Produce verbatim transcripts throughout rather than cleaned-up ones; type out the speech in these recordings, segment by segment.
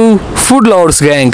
Food lovers gang.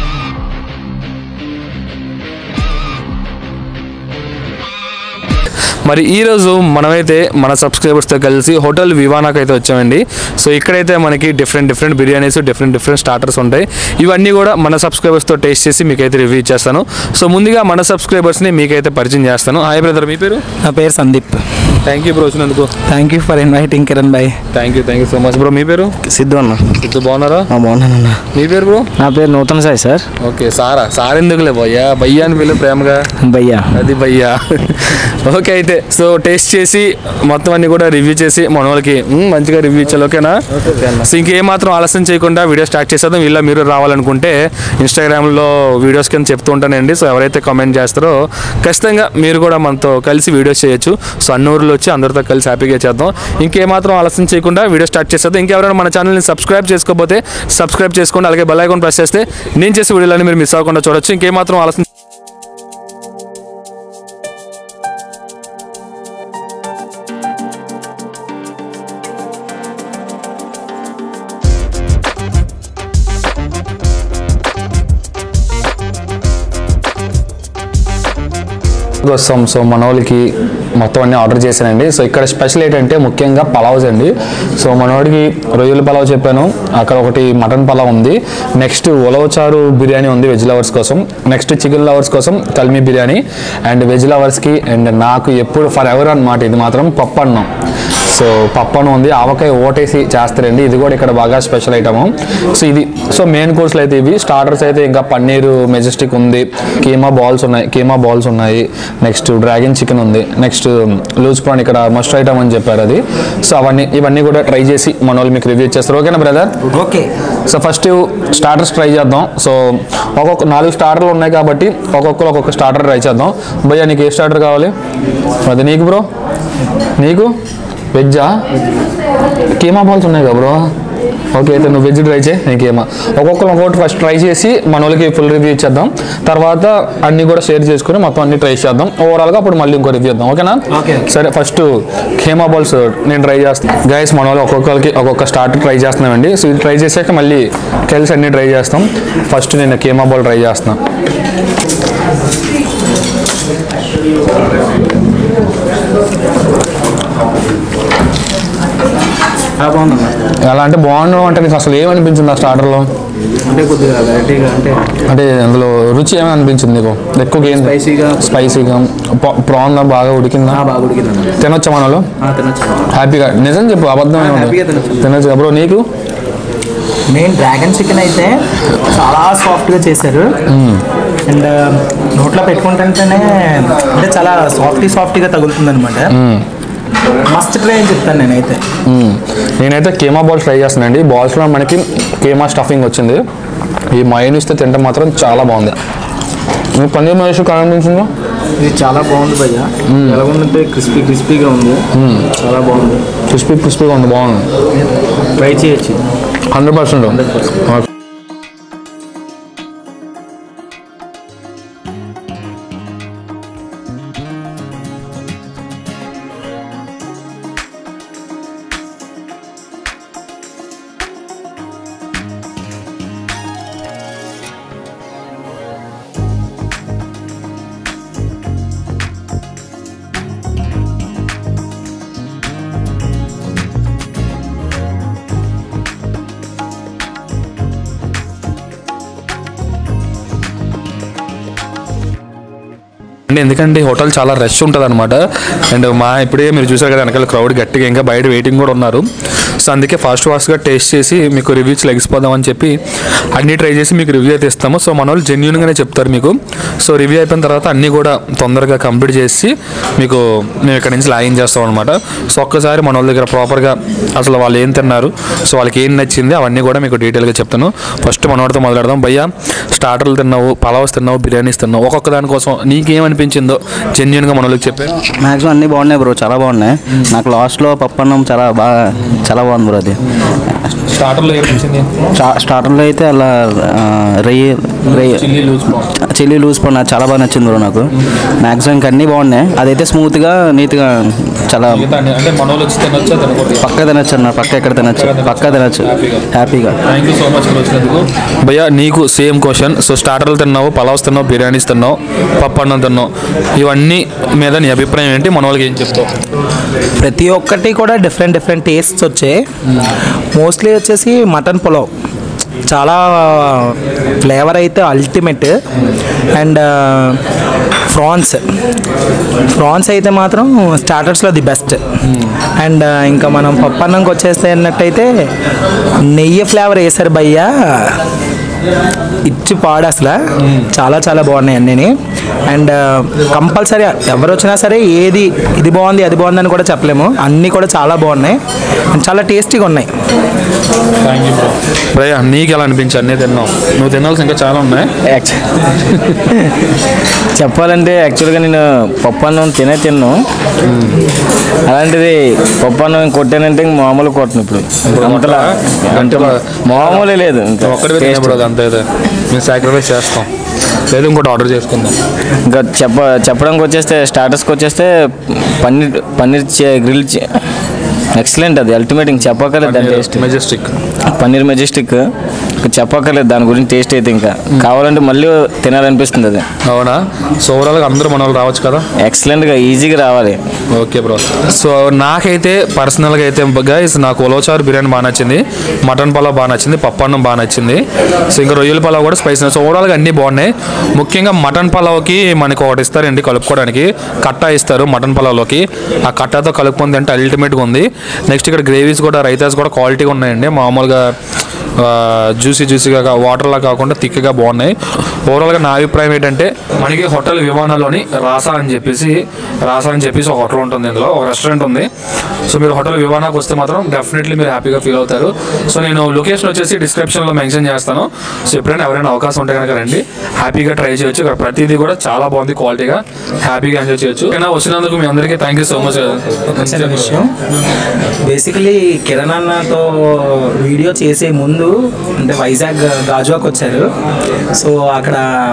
మరి ఈరోజు మనమైతే మన సబ్స్క్రైబర్స్తో కలిసి హోటల్ వివానాకి అయితే వచ్చామండి. సో ఇక్కడైతే మనకి different different biryanis, different different starters ఉంటాయి. ఇవన్నీ కూడా మన సబ్స్క్రైబర్స్తో టేస్ట్ చేసి మీకైతే రివ్యూ ఇచ్చేస్తాను. సో ముందుగా మన సబ్స్క్రైబర్స్ని మీకైతే పరిచయం చేస్తాను. హాయ్ బ్రదర్, మీ పేరు? నా పేరు సందీప్. థ్యాంక్ యూ బ్రో వచ్చినందుకు. Thank you for inviting Kiran bhai. Thank you thank you so much bro. మీ పేరు? సిద్ధు అన్న. సిద్ధు బాగున్నారా? బాగున్నానన్న. మీ పేరు బ్రో? నా పేరు నూతన్ సాయి సార్. ఓకే సారా. సార్ ఎందుకులే భయ్యా, భయ్యా అని పిలు ప్రేమగా. భయ్యా అది భయ్యా. ఓకే అయితే సో టేస్ట్ చేసి మొత్తం అన్ని కూడా రివ్యూ చేసి మన వాళ్ళకి మంచిగా రివ్యూ ఇచ్చాలి. ఓకేనా? సో ఇంకేమాత్రం ఆలస్యం చేయకుండా వీడియో స్టార్ట్ చేసేద్దాం. వీళ్ళ మీరు రావాలనుకుంటే ఇన్స్టాగ్రామ్లో వీడియోస్ కింద చెప్తూ ఉంటానండి. సో ఎవరైతే కామెంట్ చేస్తారో ఖచ్చితంగా మీరు కూడా మనతో కలిసి వీడియోస్ చేయొచ్చు. సో అన్ని ఊర్లో వచ్చి అందరితో కలిసి హ్యాపీగా చేద్దాం. ఇంకేమాత్రం ఆలస్యం చేయకుండా వీడియో స్టార్ట్ చేసేద్దాం. ఇంకెవరైనా మన ఛానల్ని సబ్స్క్రైబ్ చేసుకోకపోతే సబ్స్క్రైబ్ చేసుకోండి. అలాగే బెల్ ఐకాన్ ప్రెస్ చేస్తే నేను చేసే వీడియోలని మీరు మిస్ అవ్వకుండా చూడొచ్చు. ఇంకేమాత్రం ఆలస్యం వస్తాం. సో మన వాళ్ళకి మొత్తం అన్నీ ఆర్డర్ చేశానండి. సో ఇక్కడ స్పెషల్ ఏంటంటే ముఖ్యంగా పలావ్స్ అండి. సో మనవాడికి రొయ్యల పలావ్ చెప్పాను, అక్కడ ఒకటి మటన్ పలావ్ ఉంది, నెక్స్ట్ ఉలవచారు బిర్యానీ ఉంది వెజ్ లవర్స్ కోసం, నెక్స్ట్ చికెన్ లవర్స్ కోసం కల్మీ బిర్యానీ, అండ్ వెజ్ లవర్స్కి అండ్ నాకు ఎప్పుడు ఫర్ ఎవర్ అన్నమాట ఇది మాత్రం పప్పు అన్నం. సో పప్పు అన్నం ఉంది, ఆవకాయ ఓటేసి చేస్తారండి. ఇది కూడా ఇక్కడ బాగా స్పెషల్ ఐటము. సో ఇది సో మెయిన్ కోర్సులు అయితే ఇవి. స్టార్టర్స్ అయితే ఇంకా పన్నీరు మెజెస్టిక్ ఉంది, కీమా బాల్స్ ఉన్నాయి కీమా బాల్స్ ఉన్నాయి నెక్స్ట్ డ్రాగన్ చికెన్ ఉంది, నెక్స్ట్ లూజ్ ప్రాన్ ఇక్కడ మస్ట్ ఐటమ్ అని చెప్పారు అది. సో అవన్నీ ఇవన్నీ కూడా ట్రై చేసి మన వాళ్ళు మీకు రివ్యూ చేస్తారు. ఓకేనా brother? Okay. So first starters try చేద్దాం. సో ఒక్కొక్క నాలుగు స్టార్టర్లు ఉన్నాయి కాబట్టి ఒక్కొక్కరు ఒక్కొక్క స్టార్టర్ ట్రై చేద్దాం. భయ్యా నీకు ఏ స్టార్టర్ కావాలి? అది నీకు బ్రో? నీకు వెజ్జా? కీమా బాల్స్ ఉన్నాయి కదా బ్రో? ఓకే అయితే నువ్వు వెజ్ ట్రై చేయి, నేను కీమా. ఒక్కొక్కరు ఒక్కొక్కటి ఫస్ట్ ట్రై చేసి మన వాళ్ళకి ఫుల్ రివ్యూ ఇచ్చేద్దాం. తర్వాత అన్నీ కూడా షేర్ చేసుకుని మొత్తం అన్ని ట్రై చేద్దాం. ఓవరాల్గా అప్పుడు మళ్ళీ ఇంకో రివ్యూ ఇద్దాం. ఓకేనా? సరే ఫస్ట్ కీమా బాల్స్ నేను ట్రై చేస్తాను. గైస్ మన వాళ్ళు ఒక్కొక్కరికి ఒక్కొక్క స్టార్టర్ ట్రై చేస్తున్నామండి. సో ఇది ట్రై చేసాక మళ్ళీ కలిసి అన్నీ ట్రై చేస్తాం. ఫస్ట్ నేను కీమా బాల్ ట్రై చేస్తున్నాను. ఎలా అంటే బాగుండడం అంటే నీకు అసలు ఏమనిపించింది ఆ స్టార్టర్లో? అంటే కొద్దిగా వెరైటీగా అంటే అంటే అందులో రుచి ఏమని అనిపించింది నీకు? ఎక్కువ ఏం స్పైసీగా స్పైసీగా ప్రాన్ బాగా ఉడికిందా? బాగా ఉడికిందా? తినొచ్చా మనలో? తినొచ్చు హ్యాపీగా. నిజం చెప్పు, అబద్ధం ఏమన్నా? తినొచ్చు బ్రో. నీకు? మెయిన్ డ్రాగన్ చికెన్ అయితే చాలా సాఫ్ట్గా చేశారు. అండ్ నోట్లో పెట్టుకుంటుంటేనే అంటే చాలా సాఫ్టీ సాఫ్టీగా తగులుతుంది అనమాట. మస్ట్ ట్రై అని చెప్తాను నేనైతే. నేనైతే కీమా బాల్స్ ట్రై చేస్తానండి. బాల్స్లో మనకి కీమా స్టఫింగ్ వచ్చింది. ఈ మయోనీస్తో తింటే మాత్రం చాలా బాగుంది. మీకు పన్నీర్ మయోనీస్ కనిపించిందో? ఇది చాలా బాగుంది భయ్యా. ఎలా ఉందంటే క్రిస్పీ క్రిస్పీగా ఉంది, చాలా బాగుంది. క్రిస్పీ క్రిస్పీగా ఉంది, బాగుంది. ట్రై చేయొచ్చు హండ్రెడ్ పర్సెంట్. అంటే ఎందుకంటే హోటల్ చాలా రష్ ఉంటుంది అనమాట. అండ్ మా ఇప్పుడే మీరు చూసారు కదా వెనకాల క్రౌడ్ గట్టిగా ఇంకా బయట వెయిటింగ్ కూడా ఉన్నారు. సో అందుకే ఫాస్ట్ ఫాస్ట్గా టేస్ట్ చేసి మీకు రివ్యూస్ లెగిసిపోదామని చెప్పి అన్నీ ట్రై చేసి మీకు రివ్యూ అయితే ఇస్తాము. సో మన వాళ్ళు జెన్యూన్గానే చెప్తారు మీకు. సో రివ్యూ అయిపోయిన తర్వాత అన్నీ కూడా తొందరగా కంప్లీట్ చేసి మీకు మేము ఇక్కడ నుంచి లాగిన్ చేస్తాం అనమాట. సో ఒక్కసారి మన వాళ్ళ దగ్గర ప్రాపర్గా అసలు వాళ్ళు ఏం తిన్నారు, సో వాళ్ళకి ఏం నచ్చింది అవన్నీ కూడా మీకు డీటెయిల్గా చెప్తాను. ఫస్ట్ మనవాడితో మొదలెడదాం. భయ్యా స్టార్టర్లు తిన్నావు, పలావ్స్ తిన్నావు, బిర్యానీస్ తిన్నావు, ఒక్కొక్క దానికోసం నీకేమనిపించిందో జెన్యూన్గా మన వాళ్ళకి చెప్పారు. మ్యాక్సిమం అన్నీ బాగున్నాయి బ్రో, చాలా బాగున్నాయి. నాకు లాస్ట్లో పప్పు అన్నం చాలా బాగా చాలా బాగుంది బ్రో. అది స్టార్టర్లో ఏం వచ్చింది? స్టార్టర్లో అయితే అలా ఆ, రొయ్యి రొయ్యి చిల్లీ లూజ్ చిల్లీ లూజ్ పన్న చాలా బాగా నచ్చింది బ్రో నాకు. మ్యాక్సిమం ఇంకా అన్నీ బాగున్నాయి. అదైతే స్మూత్గా నీట్గా చాలా అంటే మన వాళ్ళు వచ్చి తినొచ్చా తినకూడదు? పక్క తినొచ్చు అన్న, పక్క ఎక్కడ తినొచ్చు, పక్క తినొచ్చు హ్యాపీగా. థ్యాంక్ యూ సో మచ్ వచ్చినందుకు. భయ్యా నీకు సేమ్ క్వశ్చన్. సో స్టార్టర్లు తిన్నావు, పలావ్స్ తిన్నావు, బిర్యానీస్ తిన్నావు, పప్పు అన్నం తిన్నావు, ఇవన్నీ మీద నీ అభిప్రాయం ఏంటి? మన వాళ్ళకి ఏం చెప్తావు? ప్రతి ఒక్కటి కూడా డిఫరెంట్ డిఫరెంట్ టేస్ట్స్ వచ్చాయి. మోస్ట్లీ వచ్చేసి మటన్ పులావ్ చాలా ఫ్లేవర్ అయితే అల్టిమేట్. అండ్ ఫ్రాన్స్ ఫ్రాన్స్ అయితే మాత్రం స్టార్టర్స్లో ది బెస్ట్. అండ్ ఇంకా మనం పప్పు అన్నంకి వచ్చేస్తే అన్నట్టయితే నెయ్యి ఫ్లేవర్ వేసారు భయ్యా, ఇచ్చి పాడు అసలు. చాలా చాలా బాగున్నాయి అన్నీ. అండ్ కంపల్సరీ ఎవరు వచ్చినా సరే ఏది ఇది బాగుంది అది బాగుంది అని కూడా చెప్పలేము, అన్నీ కూడా చాలా బాగున్నాయి అండ్ చాలా టేస్టీగా ఉన్నాయి. Thank you bro. భయ్యా నీకు ఎలా అనిపించి అన్నీ తిన్నావు? నువ్వు తినాల్సి ఇంకా చాలా ఉన్నాయి. చెప్పాలంటే యాక్చువల్గా నేను పప్పు అన్నం తినే తిన్నాను. అలాంటిది పప్పు అన్నం కొట్టానంటే ఇంక మామూలు కొట్టను ఇప్పుడు. అంతలా అంటే మామూలే లేదు. ఒక్కడే తినబడదు అంతే. మేము సాక్రిఫైస్ చేస్తాం, లేదు ఇంకోటి ఆర్డర్ చేసుకుందాం. ఇంకా చెప్ప చెప్పడానికి వచ్చేస్తే స్టార్టర్స్కి వచ్చేస్తే పన్నీర్ పన్నీర్ గ్రిల్ ఎక్సలెంట్, అది అల్టిమేట్. ఇంక చెప్పక్కర్లేదు దాని టేస్ట్. మెజెస్టిక్ పన్నీర్ మెజెస్టిక్ చెప్పక్కర్లేదు దాని గురించి టేస్ట్ అయితే. ఇంకా కావాలంటే మళ్ళీ తినాలనిపిస్తుంది అది. అవునా? సో ఓవరాల్గా అందరూ మన వాళ్ళు రావచ్చు కదా? ఎక్సలెంట్గా ఈజీగా రావాలి. Okay bro. సో నాకైతే పర్సనల్గా అయితే గైస్ నాకు ఉలవచారు బిర్యానీ బాగా నచ్చింది, మటన్ పలావ్ బాగా నచ్చింది, పప్పు అన్నం బాగా నచ్చింది. సో ఇంకా రొయ్యల పలావ్ కూడా స్పైసీ. సో ఓవరాల్గా అన్నీ బాగున్నాయి. ముఖ్యంగా మటన్ పలావ్కి మనకి ఒకటి ఇస్తారండి కలుపుకోవడానికి, కట్ట ఇస్తారు మటన్ పలావ్లోకి. ఆ కట్టతో కలుపుకుంది అంటే అల్టిమేట్గా ఉంది. నెక్స్ట్ ఇక్కడ గ్రేవీస్ కూడా రైతాస్ కూడా క్వాలిటీగా ఉన్నాయండి. మామూలుగా జ్యూసీ జ్యూసీగా వాటర్లా కాకుండా థిక్గా బాగున్నాయి. ఓవరాల్గా నా అభిప్రాయం ఏంటంటే మనకి హోటల్ విమానాలోని రాసా అని చెప్పేసి రాసా అని చెప్పేసి ఒక హోటల్ ఉంటుంది, ఇందులో ఒక రెస్టారెంట్ ఉంది. సో మీరు హోటల్ విమానాకి వస్తే మాత్రం డెఫినెట్లీ మీరు హ్యాపీగా ఫీల్ అవుతారు. సో నేను లొకేషన్ వచ్చేసి డిస్క్రిప్షన్లో మెన్షన్ చేస్తాను. సో ఎప్పుడైనా ఎవరైనా అవకాశం ఉంటే కనుక రండి, హ్యాపీగా ట్రై చేయొచ్చు. ఇక్కడ ప్రతిదీ కూడా చాలా బాగుంది, క్వాలిటీగా హ్యాపీగా ఎంజాయ్ చేయొచ్చు. అయినా వచ్చినందుకు మీ అందరికీ థ్యాంక్ యూ సో మచ్. విషయం బేసికలీ కిరణ్ అన్నతో వీడియో చేసే ముందు అంటే వైజాగ్ గాజువాక్ వచ్చారు. సో అక్కడ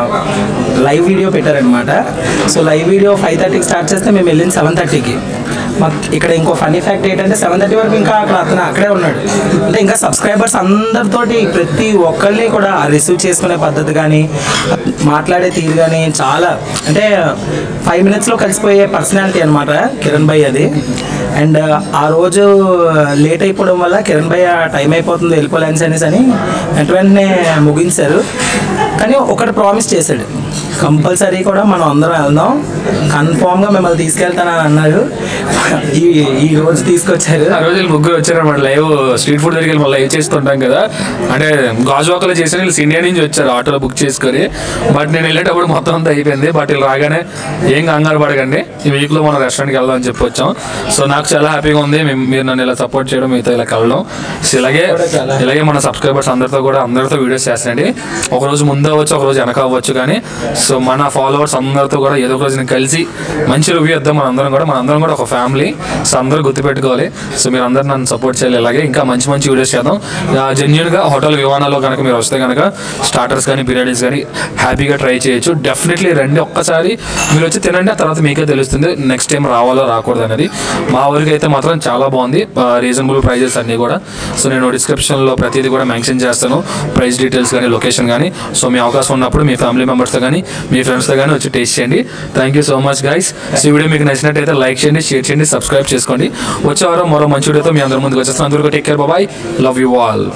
లైవ్ వీడియో పెట్టారనమాట. సో లైవ్ వీడియో ఫైవ్ థర్టీకి స్టార్ట్ చేస్తే మేము వెళ్ళింది సెవెన్ థర్టీకి. మాకు ఇక్కడ ఇంకో ఫన్నీ ఫ్యాక్ట్ ఏంటంటే సెవెన్ థర్టీ వరకు ఇంకా అక్కడ అతను అక్కడే ఉన్నాడు. అంటే ఇంకా సబ్స్క్రైబర్స్ అందరితోటి ప్రతి ఒక్కరిని కూడా రిసీవ్ చేసుకునే పద్ధతి కానీ మాట్లాడే తీరు కానీ చాలా అంటే ఫైవ్ మినిట్స్లో కలిసిపోయే పర్సనాలిటీ అనమాట కిరణ్ భయ్ అది. అండ్ ఆ రోజు లేట్ అయిపోవడం వల్ల కిరణ్ భయ్య టైం అయిపోతుంది వెళ్ళిపోలేన్స్ అనేసి అని వెంట వెంటనే ముగించారు. కానీ ఒకటి ప్రామిస్ చేశాడు, కంపల్సరీ కూడా మనం అందరం వెళ్దాం, కన్ఫామ్గా మిమ్మల్ని తీసుకెళ్తానని అన్నారు. ఈ ఈ రోజు తీసుకొచ్చారు. ఆ రోజు ముగ్గురు వచ్చారన్నమాట. లైవ్ స్ట్రీట్ ఫుడ్ దగ్గరికి వెళ్ళి లైవ్ చేస్తుంటాం కదా, అంటే గాజువాకలో చేసిన వీళ్ళు ఇండియా నుంచి వచ్చారు ఆటోలో బుక్ చేసుకొని. బట్ నేను వెళ్ళేటప్పుడు మొత్తం అంతా అయిపోయింది. బట్ వీళ్ళు రాగానే ఏం కంగారు పడకండి, ఈ వీక్లో మనం రెస్టారెంట్కి వెళ్దాం అని చెప్పి వచ్చాం. సో నాకు చాలా హ్యాపీగా ఉంది మీరు నన్ను ఇలా సపోర్ట్ చేయడం, మీతో ఇలా కలవడం. సో ఇలాగే ఇలాగే మన సబ్స్క్రైబర్స్ అందరితో కూడా అందరితో వీడియోస్ చేస్తానండి. ఒకరోజు ముందు అవ్వచ్చు, ఒకరోజు వెనక అవ్వచ్చు, కానీ సో మన ఫాలోవర్స్ అందరితో కూడా ఏదో ఒక రోజు నేను కలిసి మంచి రివ్యూ ఇద్దాం. మన అందరం కూడా మన అందరం కూడా ఒక ఫ్యామిలీ. సో అందరూ గుర్తుపెట్టుకోవాలి. సో మీరు అందరూ నన్ను సపోర్ట్ చేయాలి. ఇలాగే ఇంకా మంచి మంచి వీడియోస్ చేద్దాం. జెన్యూన్గా హోటల్ విమానాల్లో కనుక మీరు వస్తే కనుక స్టార్టర్స్ కానీ బిర్యానీస్ కానీ హ్యాపీగా ట్రై చేయొచ్చు. డెఫినెట్లీ రండి, ఒక్కసారి మీరు వచ్చి తినండి, ఆ తర్వాత మీకే తెలుస్తుంది నెక్స్ట్ టైం రావాలో రాకూడదు అనేది. మా ఊరికి అయితే మాత్రం చాలా బాగుంది, రీజనబుల్ ప్రైజెస్ అన్నీ కూడా. సో నేను డిస్క్రిప్షన్లో ప్రతిదీ కూడా మెన్షన్ చేస్తాను, ప్రైస్ డీటెయిల్స్ కానీ లొకేషన్ కానీ. సో మీ అవకాశం ఉన్నప్పుడు మీ ఫ్యామిలీ మెంబర్స్తో కానీ మీ ఫ్రెండ్స్తో కానీ వచ్చి టేస్ట్ చేయండి. Thank you so much guys. So ఈ వీడియో మీకు నచ్చినట్టయితే లైక్ చేయండి, షేర్ చేయండి, సబ్స్క్రైబ్ చేసుకోండి. వచ్చే వారం మరో మంచి వీడియోతో మీ అందరి ముందుకు వచ్చేస్తాను. అందరికీ take care, bye, love you all.